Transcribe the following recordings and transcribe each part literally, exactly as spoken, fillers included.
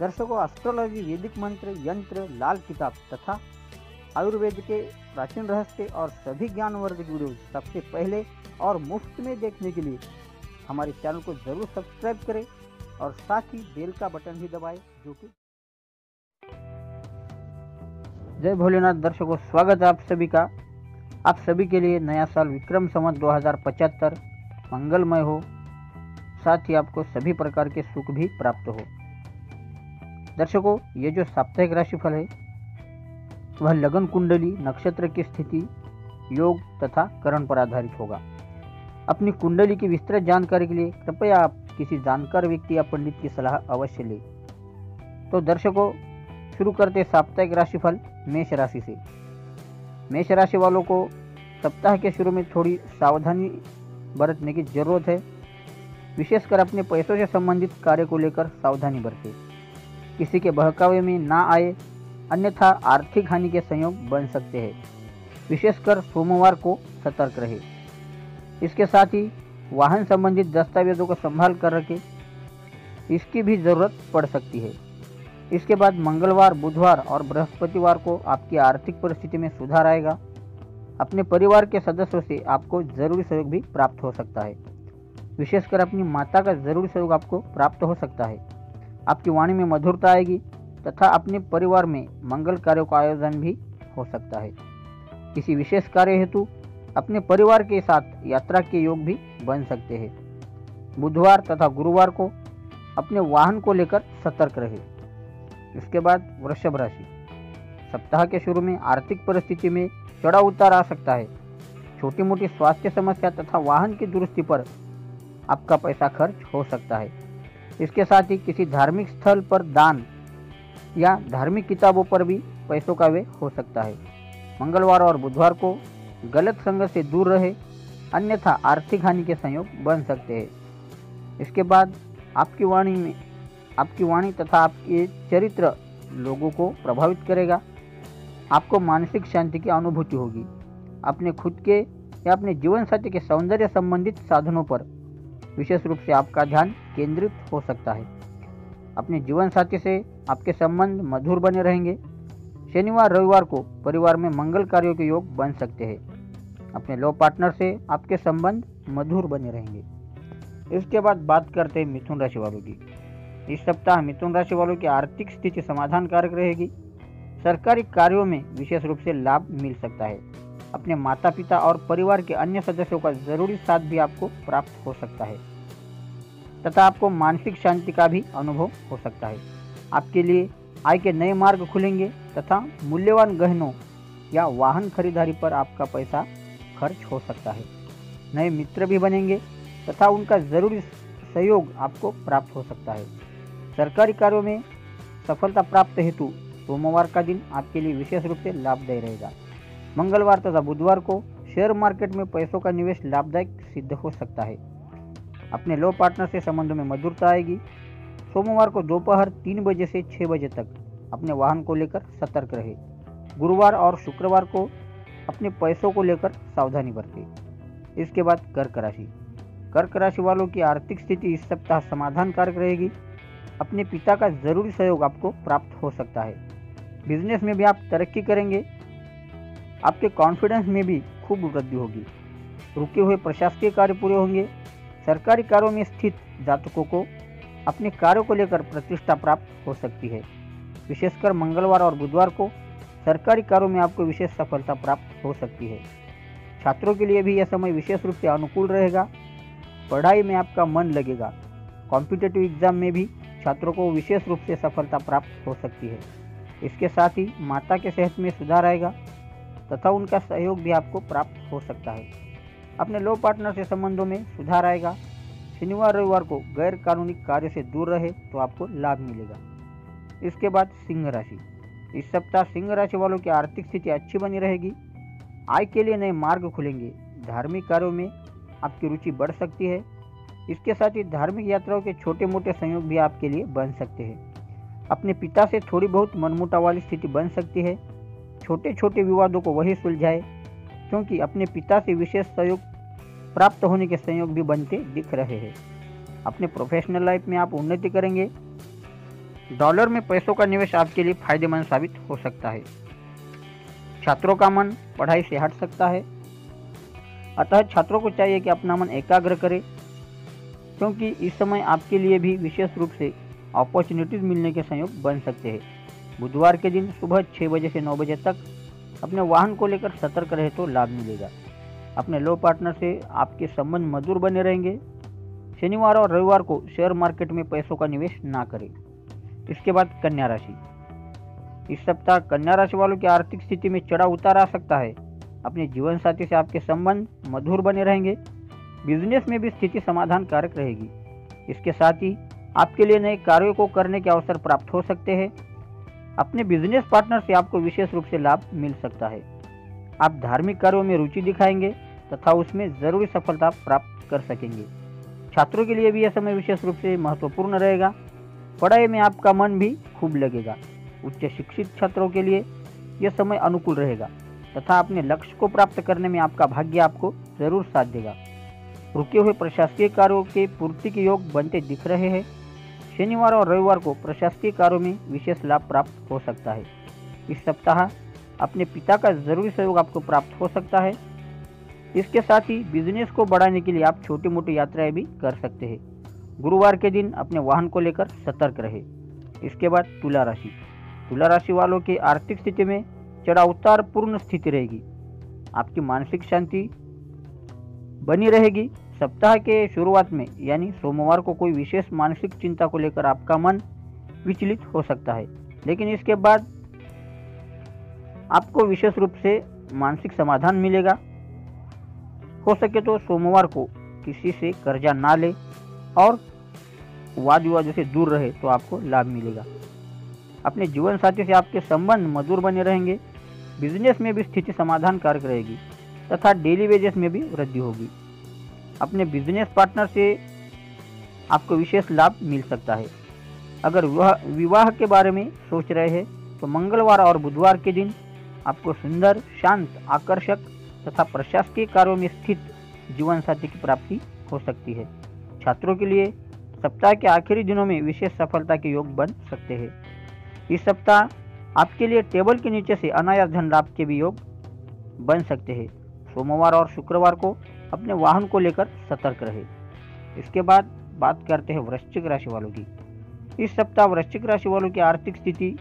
दर्शकों, एस्ट्रोलॉजी, वैदिक मंत्र, यंत्र, लाल किताब तथा आयुर्वेद के प्राचीन रहस्य और सभी ज्ञानवर्धक वीडियो सबसे पहले और मुफ्त में देखने के लिए हमारे चैनल को जरूर सब्सक्राइब करें और साथ ही बेल का बटन भी दबाएं, जो कि जय भोलेनाथ। दर्शकों, स्वागत है आप सभी का। आप सभी के लिए नया साल विक्रम संवत दो हज़ार पचहत्तर मंगलमय हो, साथ ही आपको सभी प्रकार के सुख भी प्राप्त हो। दर्शकों, ये जो साप्ताहिक राशिफल है वह लगन कुंडली, नक्षत्र की स्थिति, योग तथा करण पर आधारित होगा। अपनी कुंडली की विस्तृत जानकारी के लिए कृपया आप किसी जानकार व्यक्ति या पंडित की सलाह अवश्य लें। तो दर्शकों, शुरू करते साप्ताहिक राशिफल मेष राशि से। मेष राशि वालों को सप्ताह के शुरू में थोड़ी सावधानी बरतने की जरूरत है। विशेषकर अपने पैसों से संबंधित कार्य को लेकर सावधानी बरतें। किसी के बहकावे में ना आए, अन्यथा आर्थिक हानि के संयोग बन सकते हैं। विशेषकर सोमवार को सतर्क रहे। इसके साथ ही वाहन संबंधित दस्तावेजों को संभाल कर रखें, इसकी भी जरूरत पड़ सकती है। इसके बाद मंगलवार, बुधवार और बृहस्पतिवार को आपकी आर्थिक परिस्थिति में सुधार आएगा। अपने परिवार के सदस्यों से आपको जरूरी सहयोग भी प्राप्त हो सकता है। विशेषकर अपनी माता का जरूरी सहयोग आपको प्राप्त हो सकता है। आपकी वाणी में मधुरता आएगी तथा अपने परिवार में मंगल कार्यों का आयोजन भी हो सकता है। किसी विशेष कार्य हेतु अपने परिवार के साथ यात्रा के योग भी बन सकते हैं। बुधवार तथा गुरुवार को अपने वाहन को लेकर सतर्क रहे। इसके बाद वृषभ राशि। सप्ताह के शुरू में आर्थिक परिस्थिति में चढ़ाव उतार आ सकता है। छोटी मोटी स्वास्थ्य समस्या तथा वाहन की दुरुस्ती पर आपका पैसा खर्च हो सकता है। इसके साथ ही किसी धार्मिक स्थल पर दान या धार्मिक किताबों पर भी पैसों का व्यय हो सकता है। मंगलवार और बुधवार को गलत संगत से दूर रहे, अन्यथा आर्थिक हानि के संयोग बन सकते हैं। इसके बाद आपकी वाणी में आपकी वाणी तथा आपके चरित्र लोगों को प्रभावित करेगा। आपको मानसिक शांति की अनुभूति होगी। अपने खुद के या अपने जीवन साथी के सौंदर्य संबंधित साधनों पर विशेष रूप से आपका ध्यान केंद्रित हो सकता है। अपने जीवन साथी से आपके संबंध मधुर बने रहेंगे। शनिवार, रविवार को परिवार में मंगल कार्यों के योग बन सकते हैं। अपने लव पार्टनर से आपके संबंध मधुर बने रहेंगे। इसके बाद बात करते हैं मिथुन राशि वालों की। इस सप्ताह मिथुन राशि वालों की आर्थिक स्थिति समाधानकारक रहेगी। सरकारी कार्यों में विशेष रूप से लाभ मिल सकता है। अपने माता पिता और परिवार के अन्य सदस्यों का जरूरी साथ भी आपको प्राप्त हो सकता है तथा आपको मानसिक शांति का भी अनुभव हो सकता है। आपके लिए आय के नए मार्ग खुलेंगे तथा मूल्यवान गहनों या वाहन खरीदारी पर आपका पैसा खर्च हो सकता है। नए मित्र भी बनेंगे तथा उनका जरूरी सहयोग आपको प्राप्त हो सकता है। सरकारी कार्यों में सफलता प्राप्त हेतु सोमवार का दिन आपके लिए विशेष रूप से लाभदायी रहेगा। मंगलवार तथा बुधवार को शेयर मार्केट में पैसों का निवेश लाभदायक सिद्ध हो सकता है। अपने लो पार्टनर से संबंधों में मधुरता आएगी। सोमवार को दोपहर तीन बजे से छः बजे तक अपने वाहन को लेकर सतर्क रहे। गुरुवार और शुक्रवार को अपने पैसों को लेकर सावधानी बरतें। इसके बाद कर्क राशि। कर्क राशि वालों की आर्थिक स्थिति इस सप्ताह समाधानकारक रहेगी। अपने पिता का जरूरी सहयोग आपको प्राप्त हो सकता है। बिजनेस में भी आप तरक्की करेंगे। आपके कॉन्फिडेंस में भी खूब वृद्धि होगी। रुके हुए प्रशासकीय कार्य पूरे होंगे। सरकारी कार्यों में स्थित जातकों को अपने कार्यों को लेकर प्रतिष्ठा प्राप्त हो सकती है। विशेषकर मंगलवार और बुधवार को सरकारी कार्यों में आपको विशेष सफलता प्राप्त हो सकती है। छात्रों के लिए भी यह समय विशेष रूप से अनुकूल रहेगा। पढ़ाई में आपका मन लगेगा। कॉम्पिटिटिव एग्जाम में भी छात्रों को विशेष रूप से सफलता प्राप्त हो सकती है। इसके साथ ही माता के सेहत में सुधार आएगा तथा उनका सहयोग भी आपको प्राप्त हो सकता है। अपने लो पार्टनर से संबंधों में सुधार आएगा। शनिवार, रविवार को गैर कानूनी कार्य से दूर रहे तो आपको लाभ मिलेगा। इसके बाद सिंह राशि। इस सप्ताह सिंह राशि वालों की आर्थिक स्थिति अच्छी बनी रहेगी। आय के लिए नए मार्ग खुलेंगे। धार्मिक कार्यों में आपकी रुचि बढ़ सकती है। इसके साथ ही धार्मिक यात्राओं के छोटे मोटे संयोग भी आपके लिए बन सकते हैं। अपने पिता से थोड़ी बहुत मनमुटाव वाली स्थिति बन सकती है। छोटे छोटे विवादों को वही सुलझाए, क्योंकि अपने पिता से विशेष सहयोग प्राप्त होने के संयोग भी बनते दिख रहे हैं। अपने प्रोफेशनल लाइफ में आप उन्नति करेंगे। डॉलर में पैसों का निवेश आपके लिए फायदेमंद साबित हो सकता है। छात्रों का मन पढ़ाई से हट सकता है, अतः छात्रों को चाहिए कि अपना मन एकाग्र करें, क्योंकि इस समय आपके लिए भी विशेष रूप से अपॉर्चुनिटीज मिलने के संयोग बन सकते हैं। बुधवार के दिन सुबह छः बजे से नौ बजे तक अपने वाहन को लेकर सतर्क रहे तो लाभ मिलेगा। अपने लो पार्टनर से आपके संबंध मधुर बने रहेंगे। शनिवार और रविवार को शेयर मार्केट में पैसों का निवेश ना करें। इसके बाद कन्या राशि। इस सप्ताह कन्या राशि वालों की आर्थिक स्थिति में चढ़ाव उतार आ सकता है। अपने जीवन साथी से आपके संबंध मधुर बने रहेंगे। बिजनेस में भी स्थिति समाधान कारक रहेगी। इसके साथ ही आपके लिए नए कार्यों को करने के अवसर प्राप्त हो सकते हैं। अपने बिजनेस पार्टनर से आपको विशेष रूप से लाभ मिल सकता है। आप धार्मिक कार्यों में रुचि दिखाएंगे तथा उसमें जरूरी सफलता प्राप्त कर सकेंगे। छात्रों के लिए भी यह समय विशेष रूप से महत्वपूर्ण रहेगा। पढ़ाई में आपका मन भी खूब लगेगा। उच्च शिक्षित छात्रों के लिए यह समय अनुकूल रहेगा तथा अपने लक्ष्य को प्राप्त करने में आपका भाग्य आपको जरूर साथ देगा। रुके हुए प्रशासकीय कार्यों के पूर्ति के योग बनते दिख रहे हैं। शनिवार और रविवार को प्रशासकीय कार्यों में विशेष लाभ प्राप्त हो सकता है। इस सप्ताह अपने पिता का जरूरी सहयोग आपको प्राप्त हो सकता है। इसके साथ ही बिजनेस को बढ़ाने के लिए आप छोटी मोटी यात्राएं भी कर सकते हैं। गुरुवार के दिन अपने वाहन को लेकर सतर्क रहे। इसके बाद तुला राशि। तुला राशि वालों की आर्थिक स्थिति में चढ़ाव उतार पूर्ण स्थिति रहेगी। आपकी मानसिक शांति बनी रहेगी। सप्ताह के शुरुआत में यानी सोमवार को कोई विशेष मानसिक चिंता को लेकर आपका मन विचलित हो सकता है, लेकिन इसके बाद आपको विशेष रूप से मानसिक समाधान मिलेगा। हो सके तो सोमवार को किसी से कर्जा ना ले और वाद विवादों से दूर रहे तो आपको लाभ मिलेगा। अपने जीवन साथी से आपके संबंध मधुर बने रहेंगे। बिजनेस में भी स्थिति समाधान कारक रहेगी तथा डेली वेजेस में भी वृद्धि होगी। अपने बिजनेस पार्टनर से आपको विशेष लाभ मिल सकता है। अगर विवाह विवाह के बारे में सोच रहे हैं तो मंगलवार और बुधवार के दिन आपको सुंदर, शांत, आकर्षक तथा प्रशासकीय कार्यों में स्थित जीवन साथी की प्राप्ति हो सकती है। छात्रों के लिए सप्ताह के आखिरी दिनों में विशेष सफलता के योग बन सकते हैं। इस सप्ताह आपके लिए टेबल के नीचे से अनायास धन लाभ के भी योग बन सकते हैं। सोमवार और शुक्रवार को अपने वाहन को लेकर सतर्क रहे। इसके बाद बात करते हैं वृश्चिक राशि वालों की। इस सप्ताह वृश्चिक राशि वालों की आर्थिक स्थिति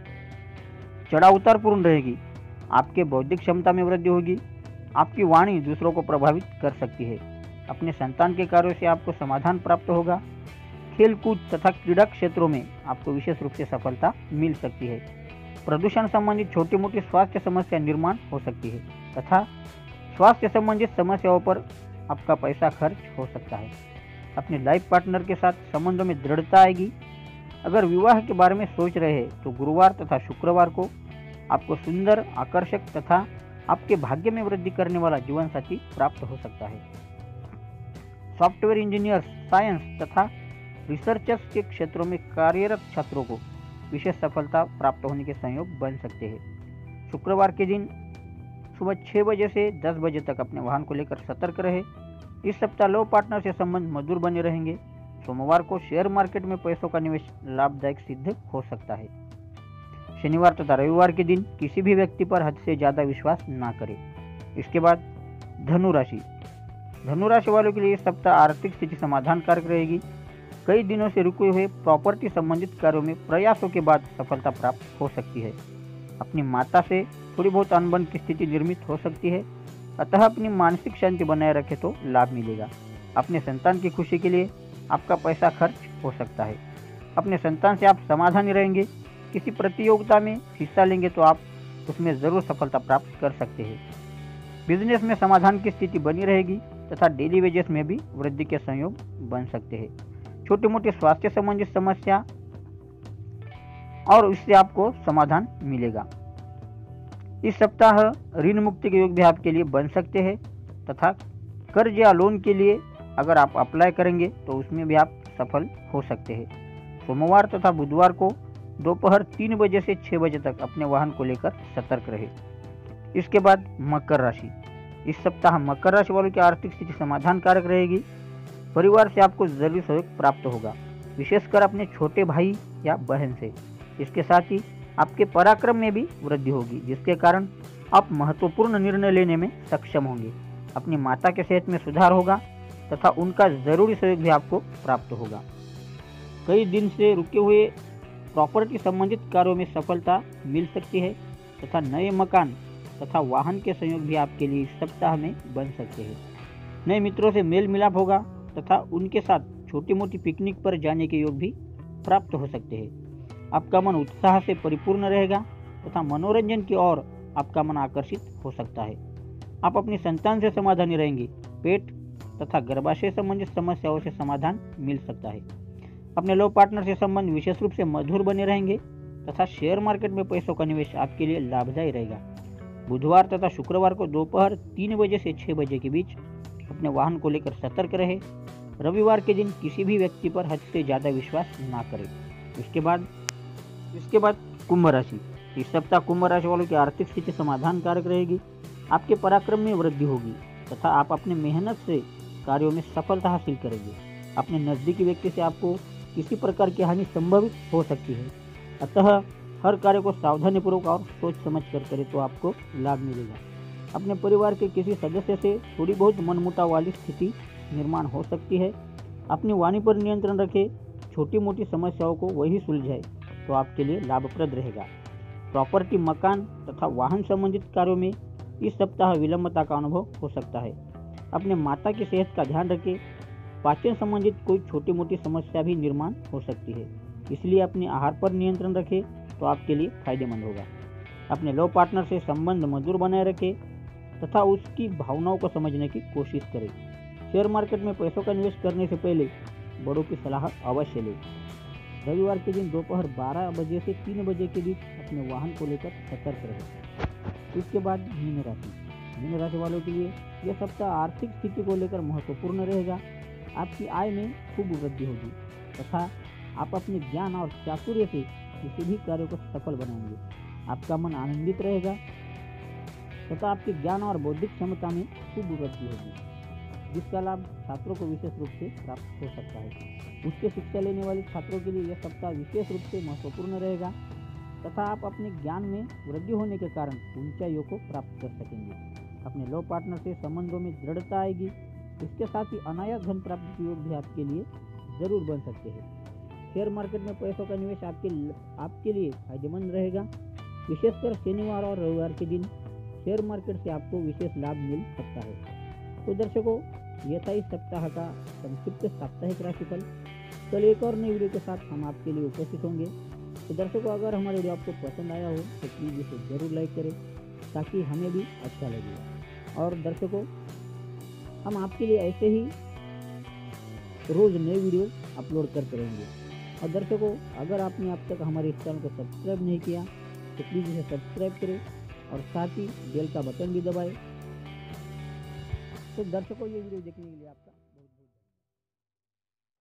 चढ़ाव उतार पूर्ण रहेगी। आपके बौद्धिक क्षमता में वृद्धि होगी। आपकी वाणी दूसरों को प्रभावित कर सकती है। अपने संतान के कार्यों से आपको समाधान प्राप्त होगा। खेल कूद तथा क्रीड़ा क्षेत्रों में आपको विशेष रूप से सफलता मिल सकती है। प्रदूषण संबंधित छोटी मोटी स्वास्थ्य समस्या निर्माण हो सकती है तथा स्वास्थ्य संबंधित समस्याओं पर आपका पैसा खर्च हो सकता है। अपने लाइफ पार्टनर के साथ संबंधों में दृढ़ता आएगी। अगर विवाह के बारे में सोच रहे हैं तो गुरुवार तथा शुक्रवार को आपको सुंदर, आकर्षक तथा आपके भाग्य में वृद्धि करने वाला जीवन साथी प्राप्त हो सकता है। सॉफ्टवेयर इंजीनियर्स, साइंस तथा रिसर्चर्स के क्षेत्रों में कार्यरत छात्रों को विशेष सफलता प्राप्त होने के संयोग बन सकते हैं। शुक्रवार के दिन सुबह छः बजे से दस बजे तक अपने वाहन को लेकर सतर्क रहे। इस सप्ताह लो पार्टनर से संबंध मधुर बने रहेंगे। सोमवार को शेयर मार्केट में पैसों का निवेश लाभदायक सिद्ध हो सकता है। शनिवार तथा रविवार के दिन किसी भी व्यक्ति पर हद से ज़्यादा विश्वास ना करें। इसके बाद धनु राशि। धनु राशि वालों के लिए इस सप्ताह आर्थिक स्थिति समाधान कारक रहेगी। कई दिनों से रुके हुए प्रॉपर्टी संबंधित कार्यों में प्रयासों के बाद सफलता प्राप्त हो सकती है। अपनी माता से थोड़ी बहुत अनबन की स्थिति निर्मित हो सकती है, अतः अपनी मानसिक शांति बनाए रखे तो लाभ मिलेगा। अपने संतान की खुशी के लिए आपका पैसा खर्च हो सकता है। अपने संतान से आप समाधानी रहेंगे। किसी प्रतियोगिता में हिस्सा लेंगे तो आप उसमें ज़रूर सफलता प्राप्त कर सकते हैं। बिजनेस में समाधान की स्थिति बनी रहेगी तथा डेली वेजेस में भी वृद्धि के संयोग बन सकते हैं। छोटी मोटी स्वास्थ्य संबंधित समस्या और इससे आपको समाधान मिलेगा। इस सप्ताह ऋण मुक्ति के योग भी आपके लिए बन सकते हैं तथा कर्ज या लोन के लिए अगर आप अप्लाई करेंगे तो उसमें भी आप सफल हो सकते हैं। सोमवार तथा बुधवार को दोपहर तीन बजे से छः बजे तक अपने वाहन को लेकर सतर्क रहे। इसके बाद मकर राशि। इस सप्ताह मकर राशि वालों की आर्थिक स्थिति समाधान कारक रहेगी। परिवार से आपको जरूरी सहयोग प्राप्त होगा। विशेषकर अपने छोटे भाई या बहन से। इसके साथ ही आपके पराक्रम में भी वृद्धि होगी, जिसके कारण आप महत्वपूर्ण निर्णय लेने में सक्षम होंगे। अपनी माता के सेहत में सुधार होगा तथा उनका जरूरी सहयोग भी आपको प्राप्त होगा। कई दिन से रुके हुए प्रॉपर्टी संबंधित कार्यों में सफलता मिल सकती है तथा नए मकान तथा वाहन के संयोग भी आपके लिए इस सप्ताह में बन सकते हैं। नए मित्रों से मेल मिलाप होगा तथा उनके साथ छोटी मोटी पिकनिक पर जाने के योग भी प्राप्त हो सकते हैं। आपका मन उत्साह से परिपूर्ण रहेगा तथा मनोरंजन की ओर आपका मन आकर्षित हो सकता है। आप अपनी संतान से समाधानी रहेंगे। पेट तथा गर्भाशय संबंधित समस्याओं से समाधान मिल सकता है। अपने लो पार्टनर से संबंध विशेष रूप से मधुर बने रहेंगे तथा शेयर मार्केट में पैसों का निवेश आपके लिए लाभदायी रहेगा। बुधवार तथा शुक्रवार को दोपहर तीन बजे से छह बजे के बीच अपने वाहन को लेकर सतर्क रहे। रविवार के दिन किसी भी व्यक्ति पर हद से ज्यादा विश्वास ना करें। इसके बाद इसके बाद कुंभ राशि। इस सप्ताह कुंभ राशि वालों की आर्थिक स्थिति समाधानकारक रहेगी। आपके पराक्रम में वृद्धि होगी तथा आप अपने मेहनत से कार्यों में सफलता हासिल करेंगे। अपने नजदीकी व्यक्ति से आपको किसी प्रकार की हानि संभवित हो सकती है, अतः हर कार्य को सावधानीपूर्वक और सोच समझ कर करें तो आपको लाभ मिलेगा। अपने परिवार के किसी सदस्य से थोड़ी बहुत मनमुटाव वाली स्थिति निर्माण हो सकती है। अपनी वाणी पर नियंत्रण रखें। छोटी मोटी समस्याओं को वही सुलझाए तो आपके लिए लाभप्रद रहेगा। प्रॉपर्टी, मकान तथा वाहन संबंधित कार्यों में इस सप्ताह विलंबता का अनुभव हो सकता है। अपने माता की सेहत का ध्यान रखें। पाचन संबंधित कोई छोटी मोटी समस्या भी निर्माण हो सकती है, इसलिए अपने आहार पर नियंत्रण रखें तो आपके लिए फायदेमंद होगा। अपने लो पार्टनर से संबंध मधुर बनाए रखें तथा उसकी भावनाओं को समझने की कोशिश करें। शेयर मार्केट में पैसों का निवेश करने से पहले बड़ों की सलाह अवश्य लें। रविवार के दिन दोपहर बारह बजे से तीन बजे के बीच अपने वाहन को लेकर सतर्क रहें। इसके बाद मीन राशि। मीन राशि वालों के लिए यह सप्ताह आर्थिक स्थिति को लेकर महत्वपूर्ण रहेगा। आपकी आय में खूब वृद्धि होगी तथा आप अपने ज्ञान और चातुर्य से किसी भी कार्य को सफल बनाएंगे। आपका मन आनंदित रहेगा तथा आपके ज्ञान और बौद्धिक क्षमता में खूब वृद्धि होगी, जिसका लाभ छात्रों को विशेष रूप से प्राप्त हो सकता है। उच्च शिक्षा लेने वाले छात्रों के लिए यह सप्ताह विशेष रूप से महत्वपूर्ण रहेगा तथा आप अपने ज्ञान में वृद्धि होने के कारण ऊंचाइयों को प्राप्त कर सकेंगे। अपने लो पार्टनर से संबंधों में दृढ़ता आएगी। इसके साथ ही अनायास धन प्राप्ति के योग भी आपके लिए जरूर बन सकते हैं। शेयर मार्केट में पैसों का निवेश आपके आपके लिए फायदेमंद रहेगा। विशेषकर शनिवार और रविवार के दिन शेयर मार्केट से आपको विशेष लाभ मिल सकता है। तो दर्शकों, यह था इस सप्ताह का संक्षिप्त साप्ताहिक राशिफल। कल एक और नई वीडियो के साथ हम आपके लिए उपस्थित होंगे। तो दर्शकों, अगर हमारा वीडियो आपको पसंद आया हो तो प्लीज़ इसे जरूर लाइक करें ताकि हमें भी अच्छा लगेगा। और दर्शकों, हम आपके लिए ऐसे ही रोज नए वीडियो अपलोड करते रहेंगे। और दर्शकों, अगर आपने अब तक हमारे इस चैनल को सब्सक्राइब नहीं किया तो प्लीज़ इसे सब्सक्राइब करें और साथ ही बेल का बटन भी दबाएं। तो दर्शकों, ये वीडियो देखने के लिए आपका